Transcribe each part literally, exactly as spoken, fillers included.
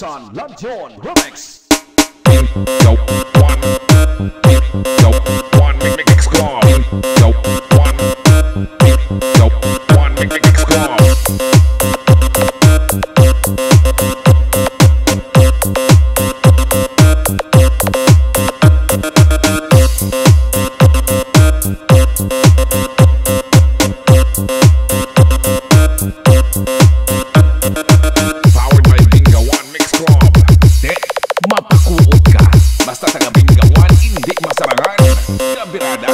Jerson Lantion Remix. Yo, one, yo, one, make me mix club. Yo, one, yo, one, make me mix club. Powered by Binga One Mix Club. De, mapakuot ka. Basta taga Binga One, hindi masarangan. Kabirada.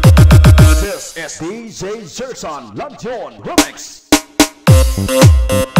This is D J Jerson Lantion Remix.